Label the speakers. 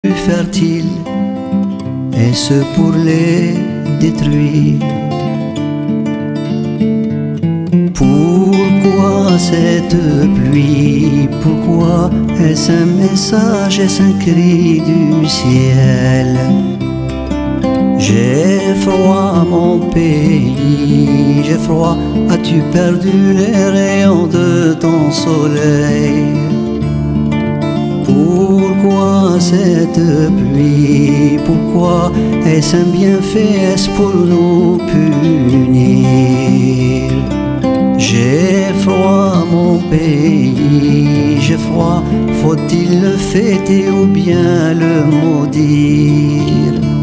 Speaker 1: fertiles, est-ce pour les détruire? Pourquoi cette pluie? Pourquoi est-ce un message, est-ce un cri du ciel? J'ai froid mon pays, j'ai froid, as-tu perdu les rayons de ton soleil? Pourquoi cette pluie? Pourquoi est-ce un bienfait? Est-ce pour nous punir? J'ai froid mon pays, j'ai froid, faut-il le fêter ou bien le maudire?